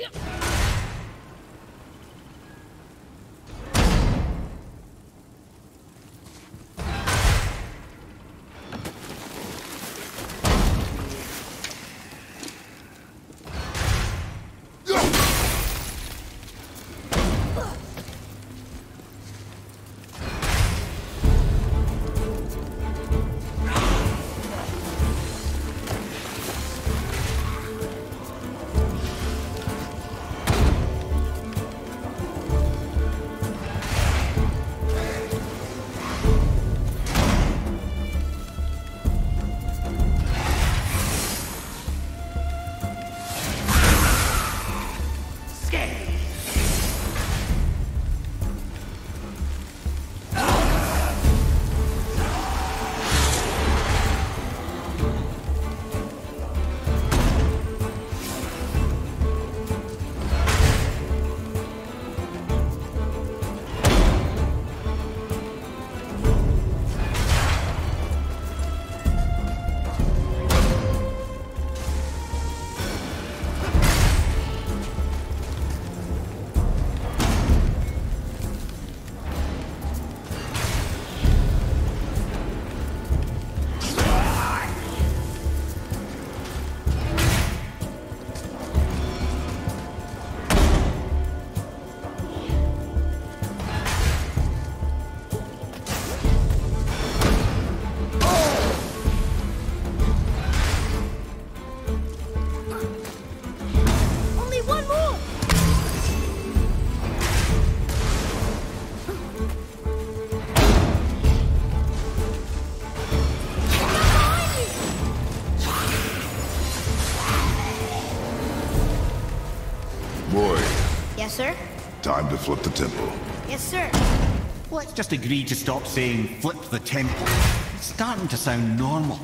Yes, sir? Time to flip the temple. Yes, sir. Let's just agree to stop saying flip the temple. It's starting to sound normal.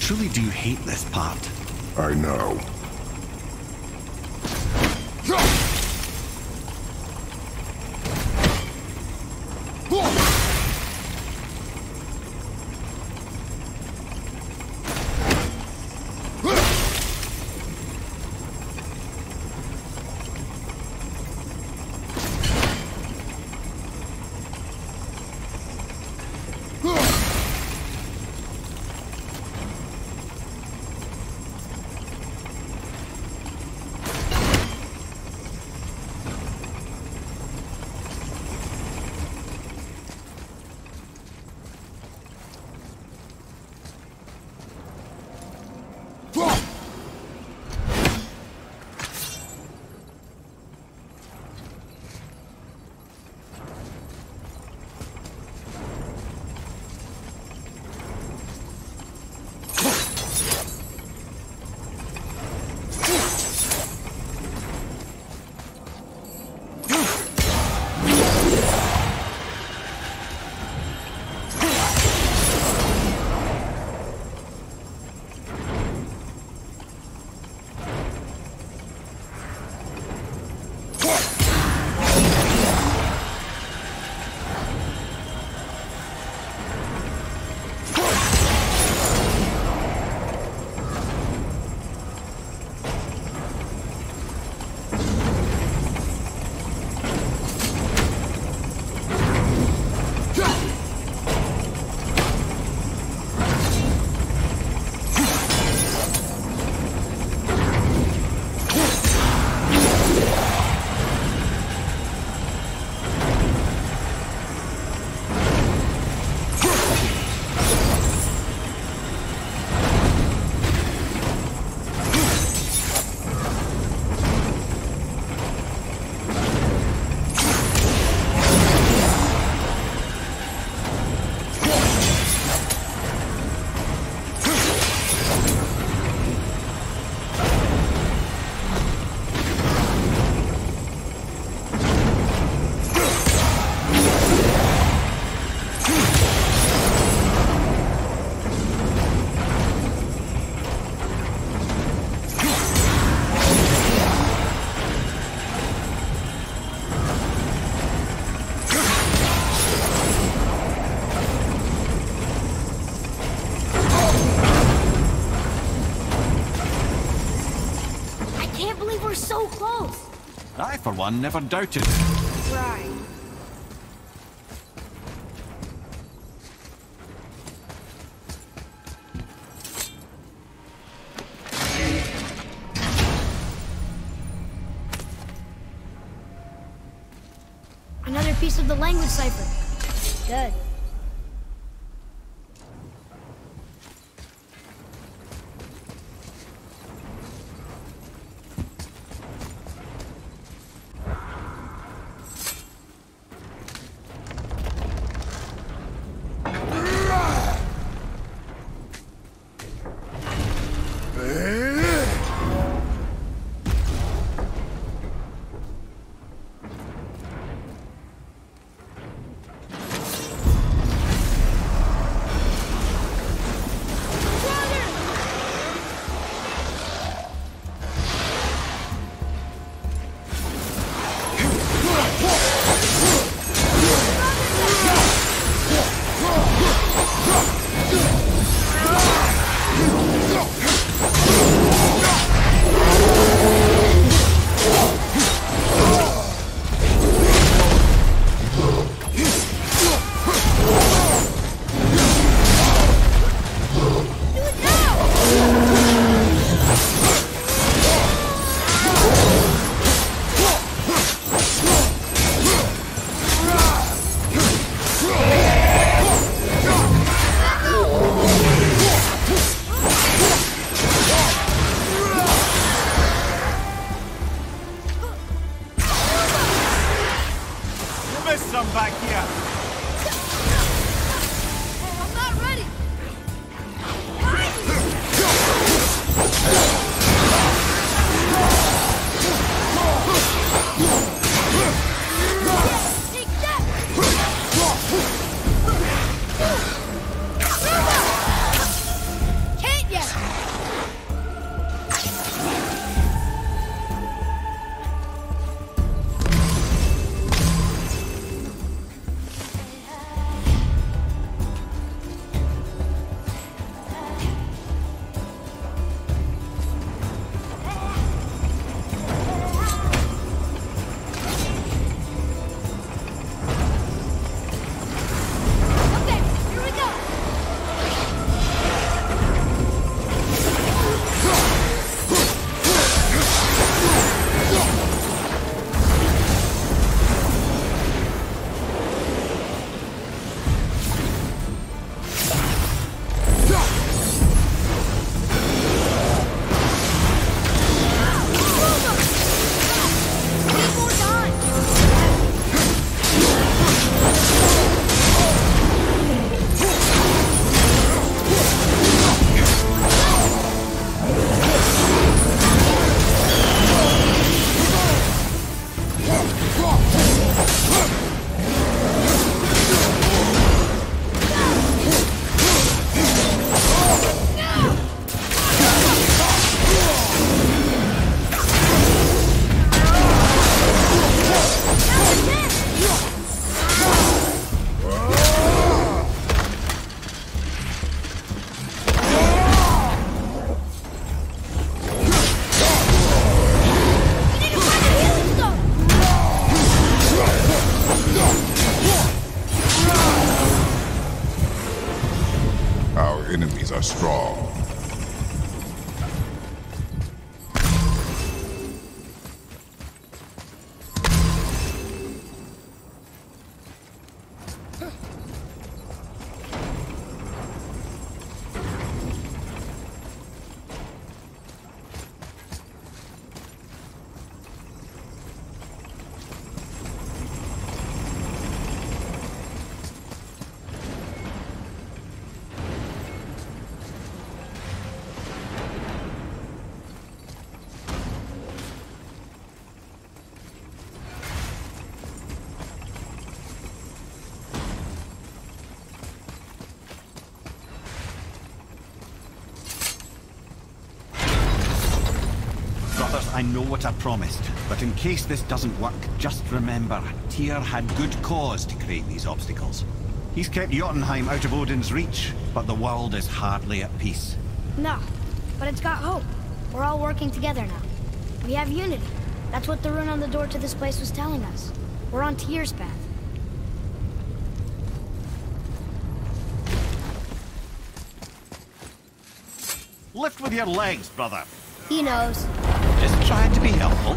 truly do hate this part. I know. So close! I, for one, never doubted. Right. Another piece of the language cipher. Good. Some back here. I'm not ready. Take that. Can't yet. strong. Brothers, I know what I promised, but in case this doesn't work, just remember, Tyr had good cause to create these obstacles. He's kept Jotunheim out of Odin's reach, but the world is hardly at peace. No, but it's got hope. We're all working together now. We have unity. That's what the rune on the door to this place was telling us. We're on Tyr's path. Lift with your legs, brother. He knows. Just trying to be helpful.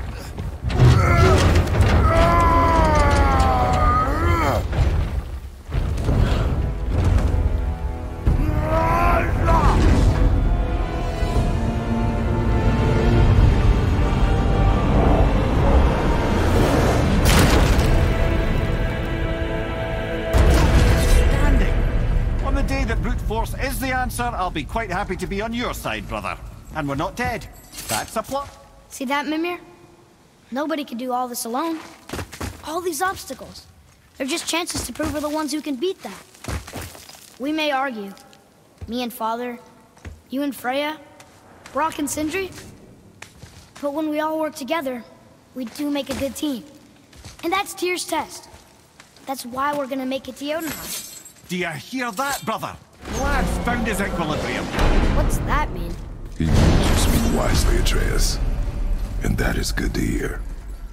On the day that brute force is the answer, I'll be quite happy to be on your side, brother. And we're not dead. That's a plot. See that, Mimir? Nobody can do all this alone. All these obstacles. They're just chances to prove we're the ones who can beat that. We may argue. Me and Father, you and Freya, Brock and Sindri. But when we all work together, we do make a good team. And that's Tyr's test. That's why we're gonna make it to Jotunheim. Do you hear that, brother? Lad's found his equilibrium. What's that mean? He means you speak wisely, Atreus. And that is good to hear.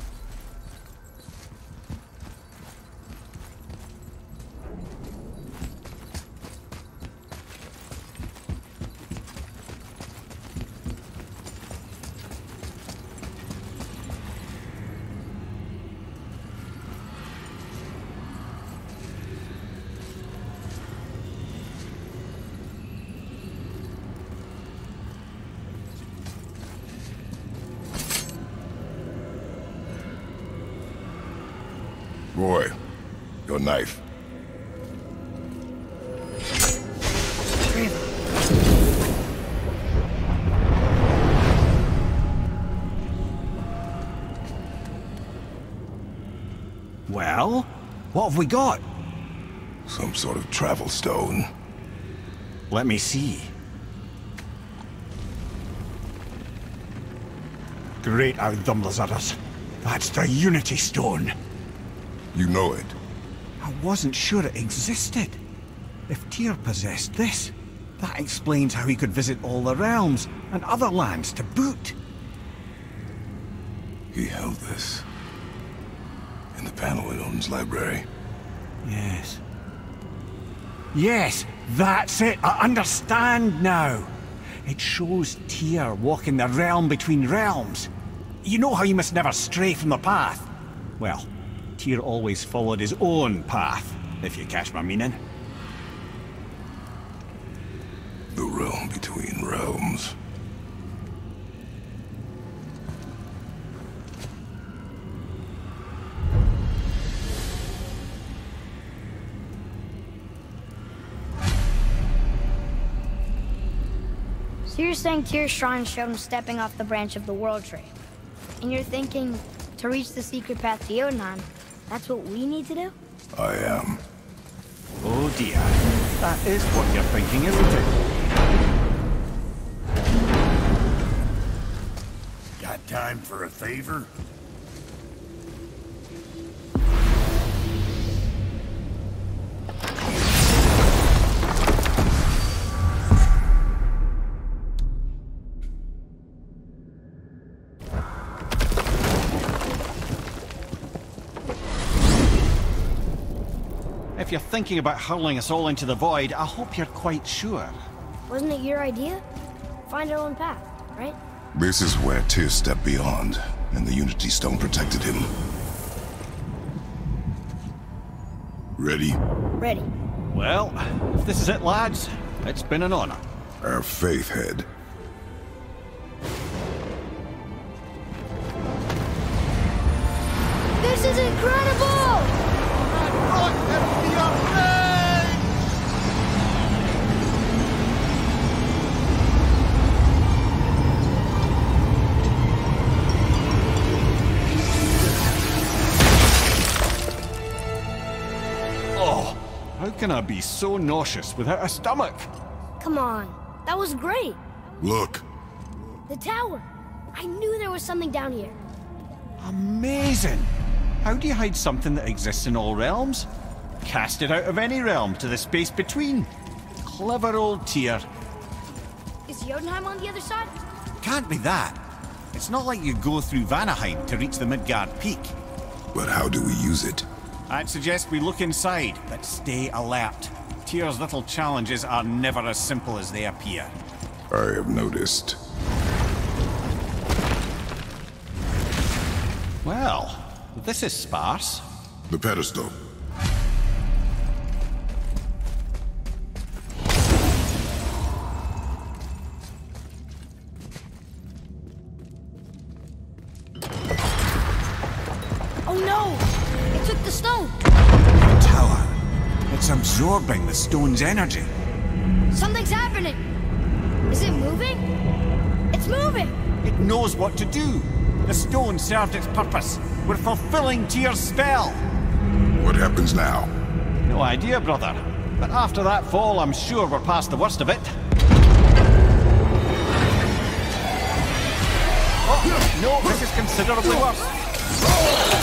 Roy, your knife. Well, what have we got? Some sort of travel stone. Let me see. Great Audumlazaras. That's the Unity Stone. You know it. I wasn't sure it existed. If Tyr possessed this, that explains how he could visit all the realms and other lands to boot. He held this in the panel in Odin's library. Yes. Yes, that's it. I understand now. It shows Tyr walking the realm between realms. You know how you must never stray from the path? Well, Tyr always followed his own path, if you catch my meaning. The realm between realms. So you're saying Tyr's shrine showed him stepping off the branch of the World Tree. And you're thinking, to reach the secret path to Jotunheim, that's what we need to do? I am. Oh dear. That is what you're thinking, isn't it? Got time for a favor? If you're thinking about hurling us all into the void, I hope you're quite sure. Wasn't it your idea? Find our own path, right? This is where Tyr stepped beyond, and the Unity Stone protected him. Ready? Ready. Well, if this is it, lads, it's been an honor. Our faith head. This is incredible! Oh, how can I be so nauseous without a stomach? Come on, that was great. Look. The tower. I knew there was something down here. Amazing! How do you hide something that exists in all realms? Cast it out of any realm to the space between. Clever old Tyr. Is Jotunheim on the other side? Can't be that. It's not like you go through Vanaheim to reach the Midgard Peak. But how do we use it? I'd suggest we look inside, but stay alert. Tyr's little challenges are never as simple as they appear. I have noticed. Well, this is sparse. The pedestal. Oh no! It took the stone! The tower. It's absorbing the stone's energy. Something's happening! Is it moving? It's moving! It knows what to do. The stone served its purpose. We're fulfilling Tyr's spell. What happens now? No idea, brother. But after that fall, I'm sure we're past the worst of it. Oh, no, this is considerably worse.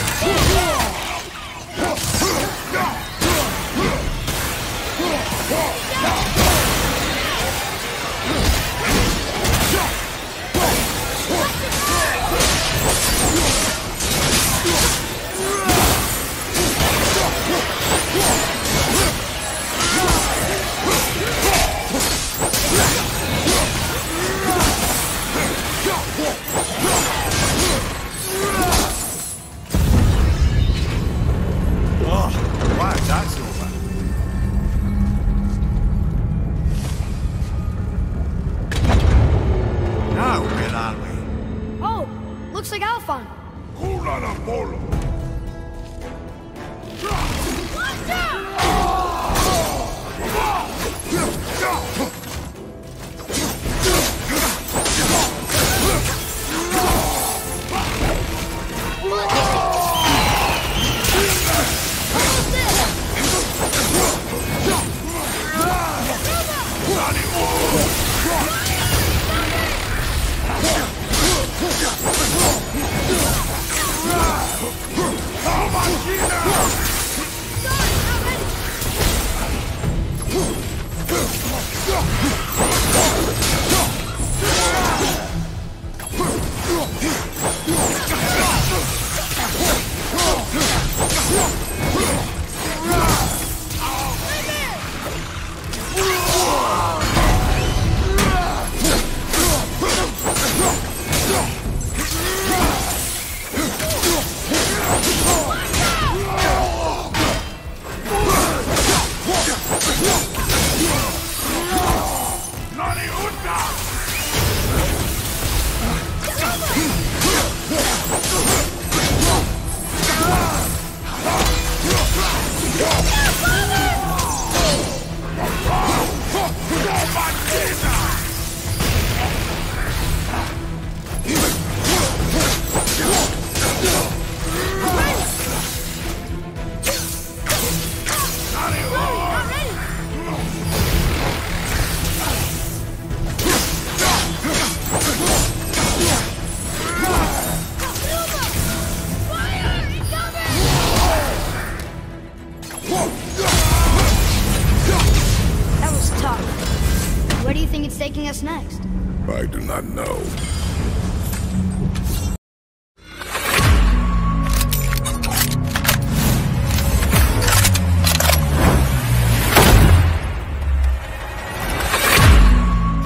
Oh, wow, that's over. Now, where are we? Oh, looks like Alphon. Watch out! That was tough. Where do you think it's taking us next? I do not know.